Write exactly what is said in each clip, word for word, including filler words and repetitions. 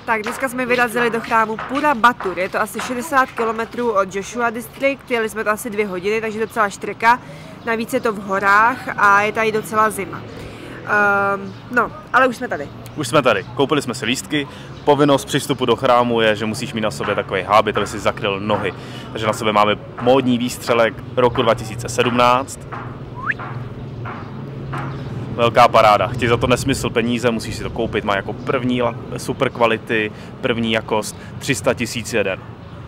Tak dneska jsme vyrazili do chrámu Pura Batur, je to asi šedesát kilometrů od Joshua District, jeli jsme to asi dvě hodiny, takže docela štrka, navíc je to v horách a je tady docela zima. Um, no, ale už jsme tady. Už jsme tady, koupili jsme si lístky, povinnost přístupu do chrámu je, že musíš mít na sobě takový hábit, aby si zakryl nohy. Takže na sobě máme módní výstřelek roku dva tisíce sedmnáct. Velká paráda, chtějí za to nesmysl peníze, musíš si to koupit, má jako první super kvality, první jakost, tři sta tisíc jeden.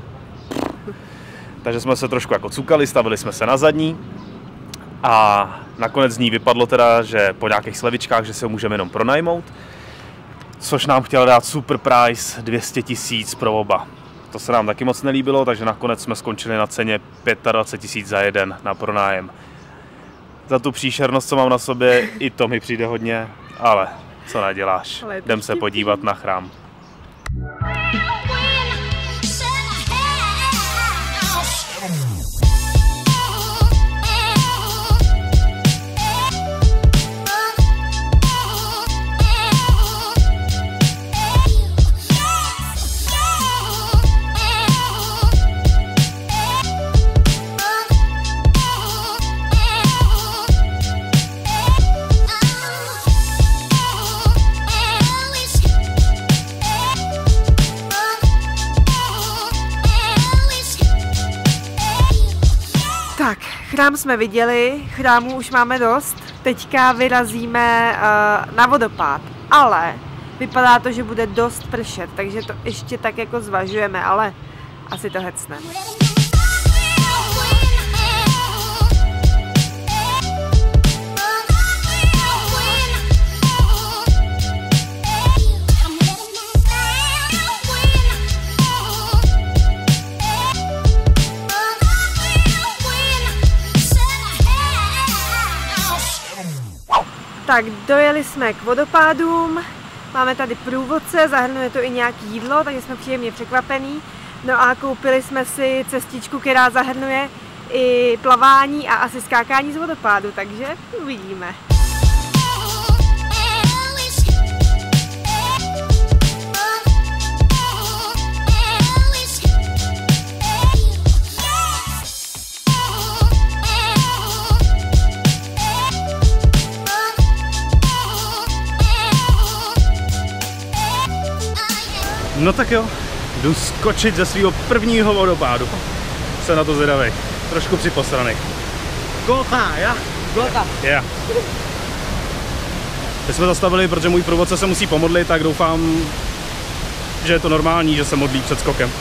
Takže jsme se trošku jako cukali, stavili jsme se na zadní a nakonec z ní vypadlo teda, že po nějakých slevičkách, že si ho můžeme jenom pronajmout, což nám chtěl dát super price dvě stě tisíc pro oba. To se nám taky moc nelíbilo, takže nakonec jsme skončili na ceně dvacet pět tisíc za jeden na pronájem. Za tu příšernost, co mám na sobě, i to mi přijde hodně, ale co neděláš, jdem se podívat na chrám. Tak, chrám jsme viděli, chrámů už máme dost, teďka vyrazíme uh, na vodopád, ale vypadá to, že bude dost pršet, takže to ještě tak jako zvažujeme, ale asi to hecne. Tak dojeli jsme k vodopádům, máme tady průvodce, zahrnuje to i nějaké jídlo, takže jsme příjemně překvapení. No a koupili jsme si cestičku, která zahrnuje i plavání a asi skákání z vodopádu, takže uvidíme. No tak jo, jdu skočit ze svého prvního vodopádu. Jsem na to zvědavej. Trošku připosranej. Gota, ja? Gota. Yeah. Teď jsme zastavili, protože můj průvodce se musí pomodlit, tak doufám, že je to normální, že se modlí před skokem.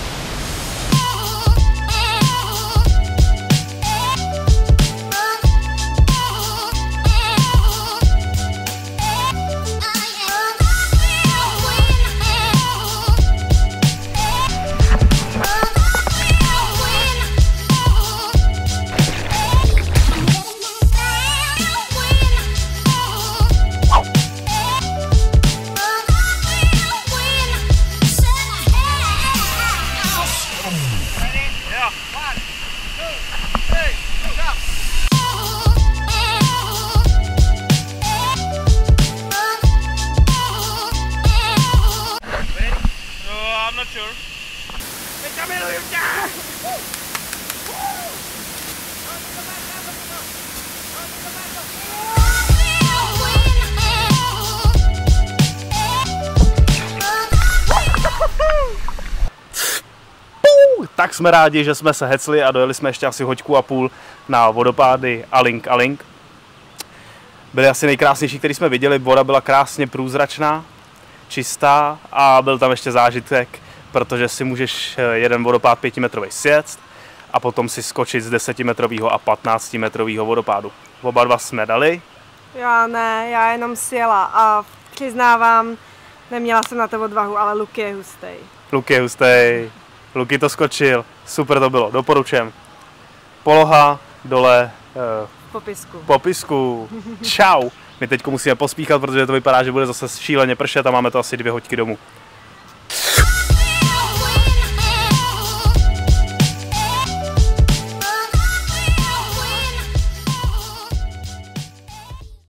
Tak jsme rádi, že jsme se hecli a dojeli jsme ještě asi hoďku a půl na vodopády Alink Alink. Byly asi nejkrásnější, který jsme viděli, voda byla krásně průzračná, čistá a byl tam ještě zážitek, protože si můžeš jeden vodopád pětimetrový sjet a potom si skočit z desetimetrového a patnáctimetrového vodopádu. Oba dva jsme dali. Já ne, já jenom sjela a přiznávám, neměla jsem na to odvahu, ale Luky je hustej. Luky je hustej. Luky to skočil, super to bylo, doporučujem. Poloha, dole, uh, popisku. popisku. Čau. My teď musíme pospíchat, protože to vypadá, že bude zase šíleně pršet a máme to asi dvě hoďky domů.